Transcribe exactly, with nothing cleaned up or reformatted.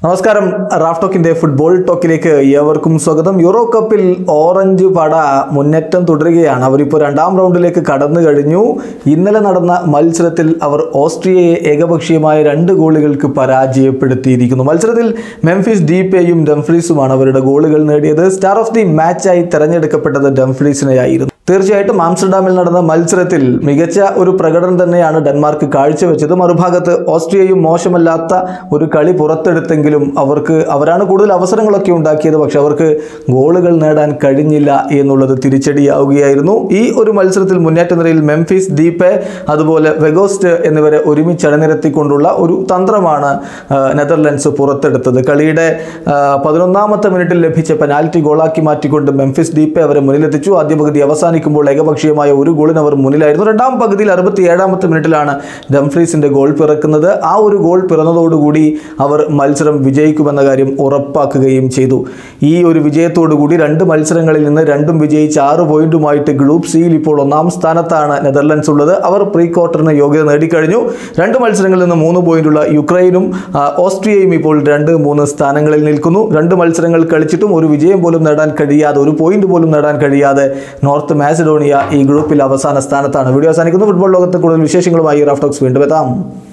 നമസ്കാരം, Raf ടോക്കിന്റെ football ടോക്കിലേക്ക് ഏവർക്കും സ്വാഗതം. യൂറോ കപ്പിൽ ഓറഞ്ച് പട മുന്നേറ്റം തുടരുകയാണ്. അവരിപ്പോൾ രണ്ടാം റൗണ്ടിലേക്ക് കടന്നു കഴിഞ്ഞു. ഇന്നലെ നടന്ന മത്സരത്തിൽ അവർ ഓസ്ട്രിയയെ ഏകപക്ഷീയമായ രണ്ട് ഗോളുകൾക്ക് പരാജയപ്പെടുത്തിയിരിക്കുന്നു. മത്സരത്തിൽ മെംഫിസ് ഡീപേയും ഡംഫ്രീസുമാണ് അവരുടെ ഗോളുകൾ നേടിയത്. സ്റ്റാർ ഓഫ് ദി മാച്ചായി തെരഞ്ഞെടുക്കപ്പെട്ടത് ഡംഫ്രീസിനെയായിരുന്നു. തീർച്ചയായിട്ടും ആംസ്റ്റർഡാമിൽ നടന്ന മത്സരത്തിൽ മികച്ച ഒരു പ്രകടനം തന്നെയാണ് ഡെൻമാർക്ക് കാഴ്ചവെച്ചത്. മറുഭാഗത്ത് ഓസ്ട്രിയയും മോശമല്ലാത്ത ഒരു കളി പുറത്തെടുത്തെങ്കിലും അവർക്ക് അവരാണ് കൂടുതൽ അവസരങ്ങളൊക്കെ ഉണ്ടാക്കിയത്. പക്ഷെ അവർക്ക് ഗോളുകൾ നേടാൻ കഴിഞ്ഞില്ല എന്നുള്ളത് തിരിച്ചടിയാവുകയായിരുന്നു. ഈ ഒരു മത്സരത്തിൽ മുന്നേറ്റ നിരയിൽ മെംഫിസ് ഡീപേ അതുപോലെ വെഗോസ്റ്റ് എന്നിവരെ ഒരുമിച്ച് അണിനിരത്തിക്കൊണ്ടുള്ള ഒരു തന്ത്രമാണ് നെതർലൻഡ്സ് പുറത്തെടുത്തത്. കളിയുടെ പതിനൊന്നാമത്തെ മിനിറ്റിൽ ലഭിച്ച പെനാൽറ്റി ഗോളാക്കി മാറ്റിക്കൊണ്ട് മെംഫിസ് ഡീപേ അവരെ മുന്നിലെത്തിച്ചു. ആദ്യ പകുതി അവസാനം ിക്കുമ്പോൾ ഏകപക്ഷീയമായ ഒരു ഗോളിന് അവർ മുന്നിലായിരുന്നു. രണ്ടാം പകുതിയിൽ അറുപത്തി ഏഴാമത്തെ മിനിറ്റിലാണ് ഡംഫ്രീസിന്റെ ഗോൾ പിറക്കുന്നത്. ആ ഒരു ഗോൾ പിറന്നതോടുകൂടി അവർ മത്സരം വിജയിക്കുമെന്ന കാര്യം ഉറപ്പാക്കുകയും ചെയ്തു. ഈ ഒരു വിജയത്തോടുകൂടി രണ്ട് മത്സരങ്ങളിൽ നിന്ന് രണ്ടും വിജയിച്ച് ആറ് പോയിന്റുമായിട്ട് ഗ്രൂപ്പ് സിയിൽ ഇപ്പോൾ ഒന്നാം സ്ഥാനത്താണ് നെതർലൻഡ്സ് ഉള്ളത്. അവർ പ്രീ ക്വാർട്ടറിന് യോഗ്യത നേടിക്കഴിഞ്ഞു. രണ്ട് മത്സരങ്ങളിൽ നിന്ന് മൂന്ന് പോയിന്റുള്ള യുക്രൈനും ഓസ്ട്രിയയും ഇപ്പോൾ രണ്ട് മൂന്ന് സ്ഥാനങ്ങളിൽ നിൽക്കുന്നു. രണ്ട് മത്സരങ്ങൾ കളിച്ചിട്ടും ഒരു വിജയം പോലും നേടാൻ കഴിയാതെ, ഒരു പോയിന്റ് പോലും നേടാൻ കഴിയാതെ നോർത്ത് മാസിഡോണിയ ഈ ഗ്രൂപ്പിൽ അവസാന സ്ഥാനത്താണ്. വീഡിയോ അവസാനിക്കുന്നു. ഫുട്ബോൾ ലോകത്തെ കൂടുതൽ വിശേഷങ്ങളുമായി റാഫ് ടോക്സ് വീണ്ടും എത്താം.